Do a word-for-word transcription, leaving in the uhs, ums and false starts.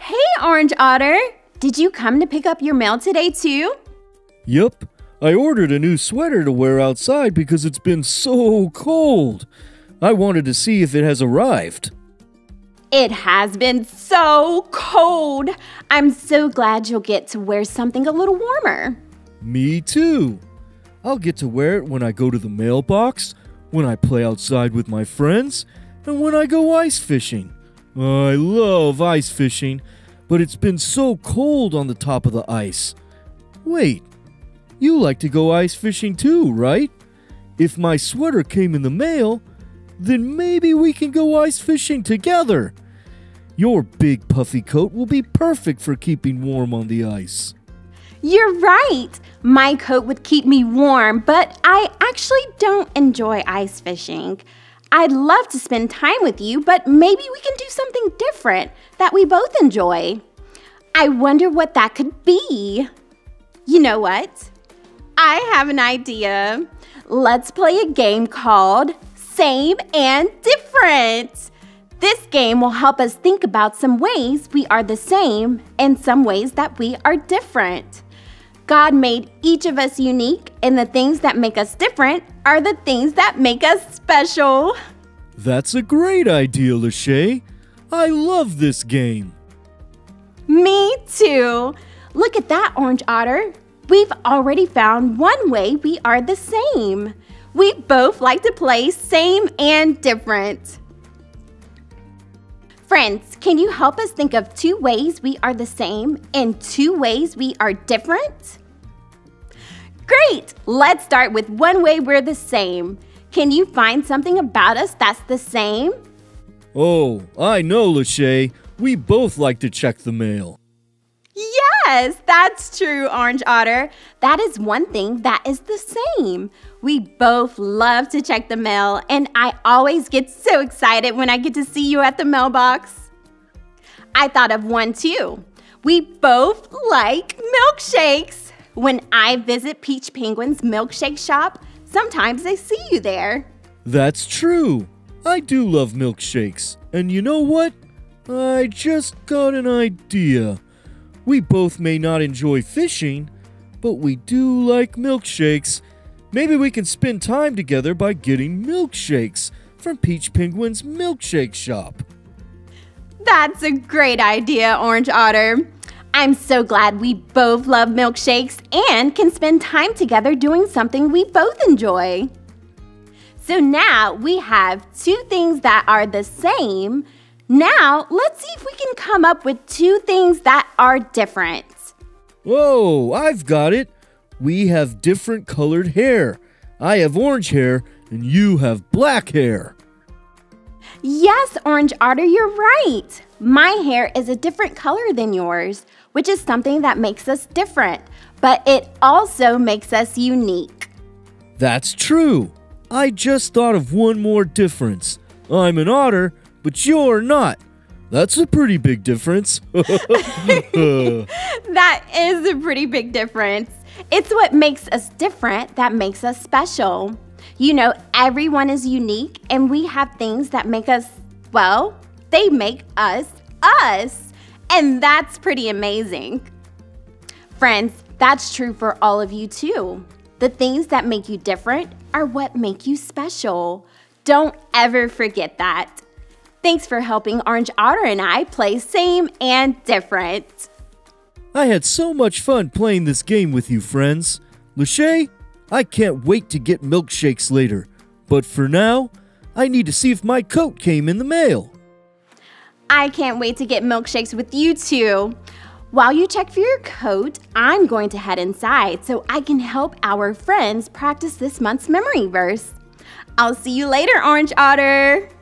Hey, Orange Otter! Did you come to pick up your mail today too? Yup. I ordered a new sweater to wear outside because it's been so cold. I wanted to see if it has arrived. It has been so cold. I'm so glad you'll get to wear something a little warmer. Me too. I'll get to wear it when I go to the mailbox, when I play outside with my friends, and when I go ice fishing. I love ice fishing, but it's been so cold on the top of the ice. Wait, you like to go ice fishing too, right? If my sweater came in the mail, then maybe we can go ice fishing together. Your big puffy coat will be perfect for keeping warm on the ice. You're right. My coat would keep me warm, but I actually don't enjoy ice fishing. I'd love to spend time with you, but maybe we can do something different that we both enjoy. I wonder what that could be. You know what? I have an idea. Let's play a game called Same and Different. This game will help us think about some ways we are the same and some ways that we are different. God made each of us unique, and the things that make us different are the things that make us special. That's a great idea, Lachey. I love this game. Me too. Look at that, Orange Otter. We've already found one way we are the same. We both like to play Same and Different. Friends, can you help us think of two ways we are the same and two ways we are different? Great! Let's start with one way we're the same. Can you find something about us that's the same? Oh, I know, Lachey. We both like to check the mail. Yes, that's true, Orange Otter. That is one thing that is the same. We both love to check the mail, and I always get so excited when I get to see you at the mailbox. I thought of one too. We both like milkshakes. When I visit Peach Penguin's milkshake shop, sometimes I see you there. That's true. I do love milkshakes. And you know what? I just got an idea. We both may not enjoy fishing, but we do like milkshakes. Maybe we can spend time together by getting milkshakes from Peach Penguin's milkshake shop. That's a great idea, Orange Otter. I'm so glad we both love milkshakes and can spend time together doing something we both enjoy. So now we have two things that are the same. Now, let's see if we can come up with two things that are different. Whoa, I've got it. We have different colored hair. I have orange hair and you have black hair. Yes, Orange Otter, you're right. My hair is a different color than yours, which is something that makes us different, but it also makes us unique. That's true. I just thought of one more difference. I'm an otter, but you're not. That's a pretty big difference. That is a pretty big difference. It's what makes us different that makes us special. You know, everyone is unique, and we have things that make us, well, they make us us. And that's pretty amazing. Friends, that's true for all of you too. The things that make you different are what make you special. Don't ever forget that. Thanks for helping Orange Otter and I play Same and Different. I had so much fun playing this game with you, friends. Lachey, I can't wait to get milkshakes later. But for now, I need to see if my coat came in the mail. I can't wait to get milkshakes with you too. While you check for your coat, I'm going to head inside so I can help our friends practice this month's memory verse. I'll see you later, Orange Otter.